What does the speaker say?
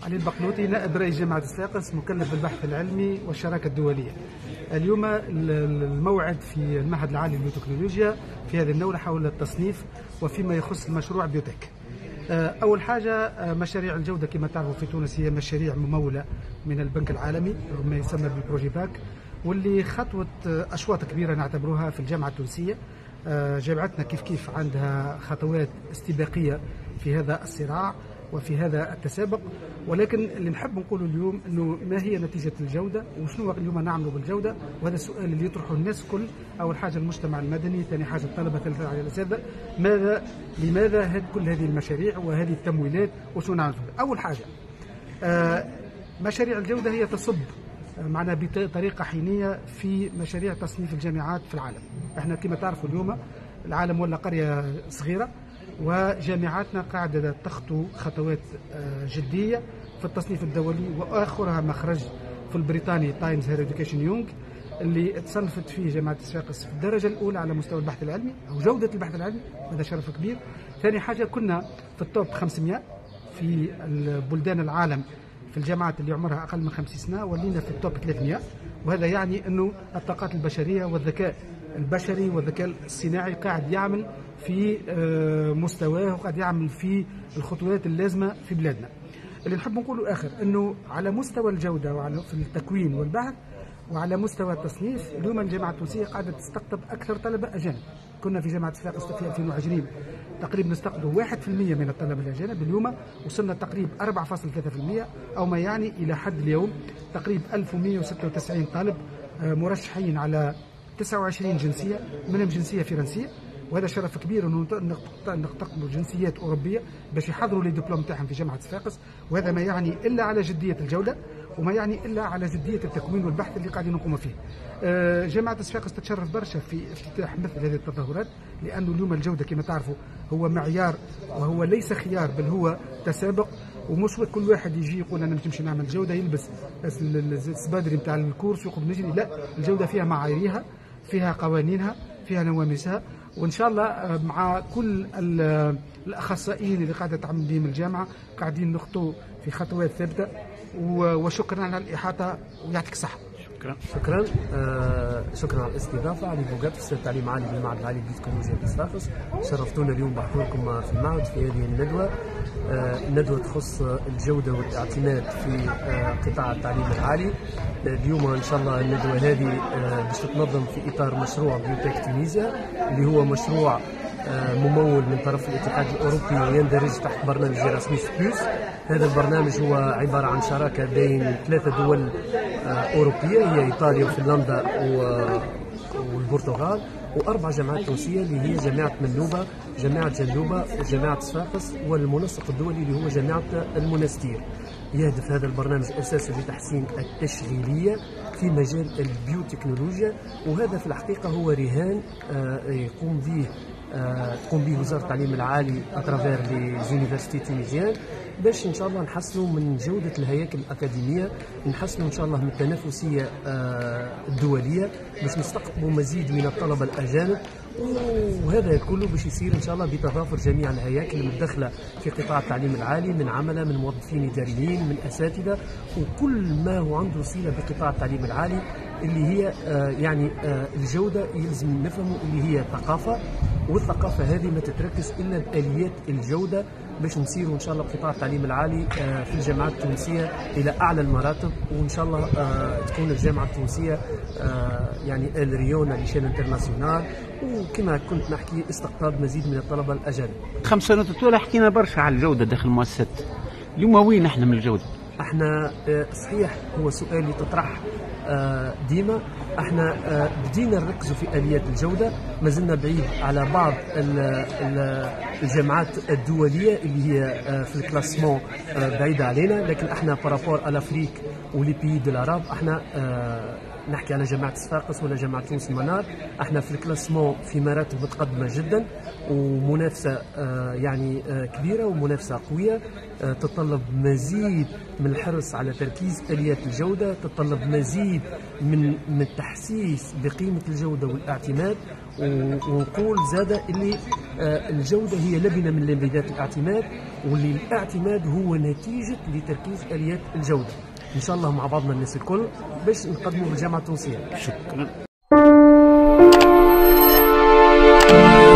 علي البقلوطي، نائب رئيس جامعة صفاقس، مكلف بالبحث العلمي والشراكة الدولية. اليوم الموعد في المعهد العالي للبيوتكنولوجيا في هذه الدورة حول التصنيف وفيما يخص المشروع بيوتك. أول حاجة، مشاريع الجودة كما تعرفوا في تونس هي مشاريع ممولة من البنك العالمي، ما يسمى بالبروجي باك، واللي خطوة أشواط كبيرة نعتبروها في الجامعة التونسية. جامعتنا كيف عندها خطوات استباقية في هذا الصراع وفي هذا التسابق، ولكن اللي نحب نقوله اليوم انه ما هي نتيجه الجوده وشنو اليوم نعملوا بالجوده، وهذا السؤال اللي يطرحه الناس الكل. اول حاجه المجتمع المدني، ثاني حاجه الطلبه، ثالث حاجه الاساتذه. لماذا كل هذه المشاريع وهذه التمويلات وشنو نعمل؟ اول حاجه مشاريع الجوده هي تصب معنا بطريقه حينيه في مشاريع تصنيف الجامعات في العالم. احنا كما تعرفوا اليوم العالم ولا قريه صغيره، وجامعاتنا قاعدة تخطو خطوات جدية في التصنيف الدولي، وآخرها مخرج في البريطاني تايمز هير إديوكيشن يونغ اللي تصنفت فيه جامعة صفاقس في الدرجة الأولى على مستوى البحث العلمي أو جودة البحث العلمي، هذا شرف كبير. ثاني حاجة كنا في التوب 500 في بلدان العالم في الجامعات اللي عمرها أقل من 50 سنة، ولينا في التوب 300، وهذا يعني أنه الطاقات البشرية والذكاء البشري والذكاء الصناعي قاعد يعمل في مستواه وقاعد يعمل في الخطوات اللازمة في بلادنا. اللي نحب نقوله آخر أنه على مستوى الجودة وعلى في التكوين والبحث وعلى مستوى التصنيف، اليوم الجامعة التونسية قاعدة تستقطب أكثر طلبة أجانب. كنا في جامعة صفاقس في 2020 تقريبا نستقطب 1% من الطلبة الأجانب، اليوم وصلنا تقريبا 4.3%، أو ما يعني إلى حد اليوم تقريبا 1196 طالب مرشحين على 29 جنسية، منهم جنسية فرنسية، وهذا شرف كبير انه نقتقبوا جنسيات اوروبيه باش يحضروا لي دبلوم تاعهم في جامعه صفاقس، وهذا ما يعني الا على جديه الجوده وما يعني الا على جديه التكوين والبحث اللي قاعدين نقوم فيه. جامعه صفاقس تتشرف برشا في افتتاح مثل هذه التظاهرات، لانه اليوم الجوده كما تعرفوا هو معيار وهو ليس خيار بل هو تسابق، ومش كل واحد يجي يقول انا نمشي نعمل جوده يلبس السبادري نتاع الكورس ويقوم نجري. لا، الجوده فيها معاييرها، فيها قوانينها، فيها نواميسها، وان شاء الله مع كل الاخصائيين اللي قاعده تعمل بهم الجامعه قاعدين نخطو في خطوات ثابته. وشكرا على الاحاطه ويعطيك الصحه. شكرا على الاستضافه. علي بوقات، استاذ تعليم عالي بالمعهد العالي للبيوتكنولوجيا في صفاقس. شرفتونا اليوم بحضوركم في المعهد في هذه الندوه. الندوه تخص الجوده والاعتماد في قطاع التعليم العالي. اليوم ان شاء الله الندوه هذه باش تتنظم في اطار مشروع بيوتك تونيزيا، اللي هو مشروع ممول من طرف الاتحاد الاوروبي ويندرج تحت برنامج إيراسموس بلس. هذا البرنامج هو عباره عن شراكه بين 3 دول اوروبيه، هي ايطاليا وفنلندا والبرتغال، و4 جامعات تونسيه اللي هي جامعه منوبه، جامعه جندوبه، وجامعه صفاقس، والمنسق الدولي اللي هو جامعه المنستير. يهدف هذا البرنامج اساسا لتحسين التشغيليه في مجال البيوتكنولوجيا، وهذا في الحقيقه هو رهان تقوم به وزاره التعليم العالي اترافير لي زونيفرسيتي تونيزيان، باش ان شاء الله نحسنوا من جوده الهياكل الاكاديميه، نحسنوا ان شاء الله من التنافسيه الدوليه، باش نستقطبوا مزيد من الطلبه الاجانب، وهذا كله باش يصير ان شاء الله بتضافر جميع الهياكل المدخله في قطاع التعليم العالي، من عمله، من موظفين اداريين، من اساتذه، وكل ما هو عنده صله بقطاع التعليم العالي، اللي هي الجوده يلزم نفهموا اللي هي ثقافه، والثقافه هذه ما تتركز الا بآليات الجوده باش نسيروا ان شاء الله بقطاع التعليم العالي في الجامعات التونسيه الى اعلى المراتب، وان شاء الله تكون الجامعه التونسيه يعني الريون لشان انترناسيونال، وكما كنت نحكي استقطاب مزيد من الطلبه الاجانب. 5 سنوات الأولى حكينا برشا على الجوده داخل المؤسسات، اليوم وين احنا من الجوده؟ احنا صحيح هو سؤال اللي تطرح ديما. احنا بدينا نركزوا في اليات الجوده، ما زلنا بعيد على بعض الجامعات الدوليه اللي هي في الكلاسمون بعيده علينا، لكن احنا بارابور على افريك ولي بيي دو العرب، احنا نحكي على جامعه صفاقس ولا جامعه تونس المنار، احنا في الكلاسمون في مراتب متقدمه جدا، ومنافسه يعني كبيره ومنافسه قويه، تتطلب مزيد من الحرص على تركيز اليات الجوده، تتطلب مزيد من التحسيس بقيمه الجوده والاعتماد، ونقول زاده اللي الجوده هي لبنه من لبنات الاعتماد، واللي الاعتماد هو نتيجه لتركيز اليات الجوده. ان شاء الله مع بعضنا الناس الكل باش نقدموا بالجامعه التونسيه. شكرا.